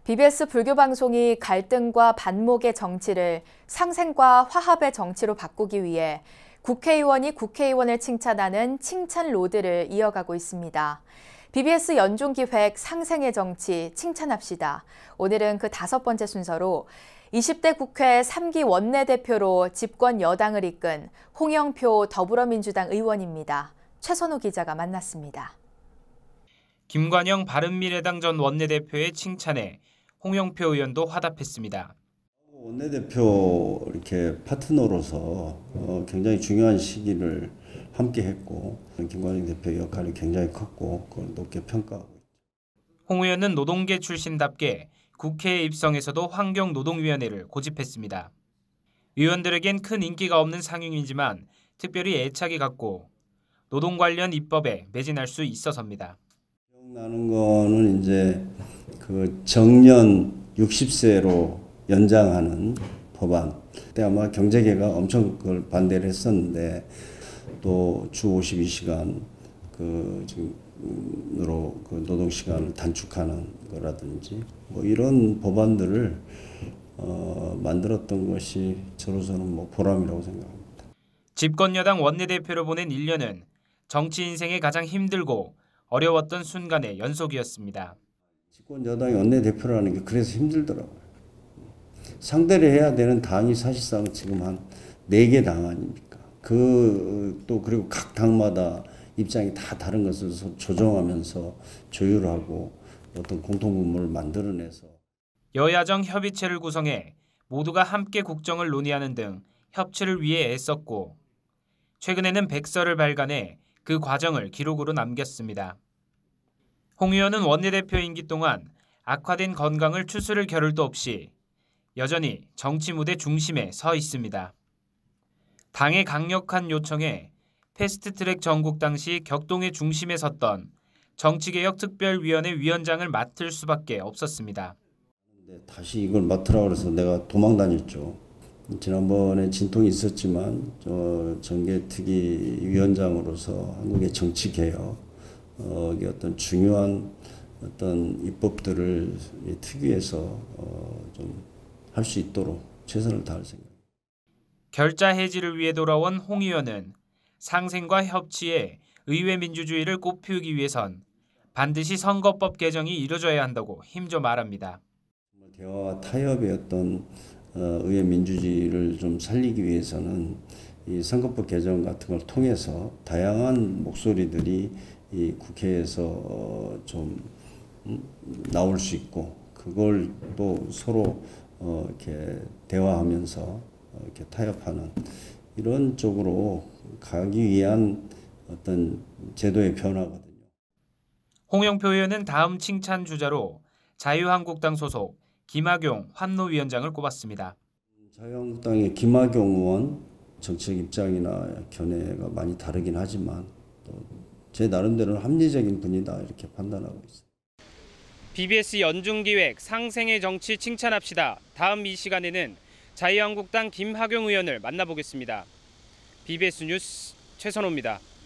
BBS 불교 방송이 갈등과 반목의 정치를 상생과 화합의 정치로 바꾸기 위해 국회의원이 국회의원을 칭찬하는 칭찬 로드를 이어가고 있습니다. BBS 연중기획 상생의 정치 칭찬합시다. 오늘은 그 5번째 순서로 20대 국회 3기 원내대표로 집권 여당을 이끈 홍영표 더불어민주당 의원입니다. 최선우 기자가 만났습니다. 김관영 바른미래당 전 원내대표의 칭찬에 홍영표 의원도 화답했습니다. 원내대표 이렇게 파트너로서 굉장히 중요한 시기를 함께 했고 김관영 대표 역할이 굉장히 컸고 그걸 높게 평가하고 있죠. 홍 의원은 노동계 출신답게 국회에 입성해서도 환경노동위원회를 고집했습니다. 의원들에겐 큰 인기가 없는 상임이지만 특별히 애착이 갔고 노동 관련 입법에 매진할 수 있어서입니다. 기억나는 거는 이제 그 정년 60세로 연장하는 법안. 그때 아마 경제계가 엄청 그걸 반대를 했었는데 또 주 52시간 으로 그 노동 시간을 단축하는 거라든지 뭐 이런 법안들을 만들었던 것이 저로서는 뭐 보람이라고 생각합니다. 집권 여당 원내대표로 보낸 1년은 정치 인생의 가장 힘들고 어려웠던 순간의 연속이었습니다. 집권 여당의 원내대표라는 게 그래서 힘들더라고요. 상대를 해야 되는 당이 사실상 지금 한 4개 당 아닙니까? 그리고 각 당마다 입장이 다 다른 것을 조정하면서 조율하고 어떤 공통분모를 만들어내서 여야정 협의체를 구성해 모두가 함께 국정을 논의하는 등 협치를 위해 애썼고 최근에는 백서를 발간해 그 과정을 기록으로 남겼습니다. 홍 의원은 원내대표 임기 동안 악화된 건강을 추스를 겨를도 없이 여전히 정치 무대 중심에 서 있습니다. 당의 강력한 요청에 패스트트랙 전국 당시 격동의 중심에 섰던 정치개혁특별위원회 위원장을 맡을 수밖에 없었습니다. 다시 이걸 맡으라고 해서 내가 도망다녔죠. 지난번에 진통이 있었지만 정개특위 위원장으로서 한국의 정치개혁 어떤 중요한 어떤 입법들을 특위에서 좀 할 수 있도록 최선을 다할 생각입니다. 결자 해지를 위해 돌아온 홍 의원은 상생과 협치에 의회 민주주의를 꽃피우기 위해선 반드시 선거법 개정이 이루어져야 한다고 힘줘 말합니다. 대화와 타협의 어떤 의회 민주주의를 좀 살리기 위해서는 이 선거법 개정 같은 걸 통해서 다양한 목소리들이 이 국회에서 좀 나올 수 있고 그걸 또 서로 이렇게 대화하면서 이렇게 타협하는 이런 쪽으로 가기 위한 어떤 제도의 변화거든요. 홍영표 의원은 다음 칭찬 주자로 자유한국당 소속 김학용 환노위원장을 꼽았습니다. 자유한국당의 김학용 의원 정책 입장이나 견해가 많이 다르긴 하지만 또 제 나름대로는 합리적인 분이다 이렇게 판단하고 있습니다. BBS 연중기획 상생의 정치 칭찬합시다. 다음 이 시간에는 자유한국당 김학용 의원을 만나보겠습니다. BBS 뉴스 최선호입니다.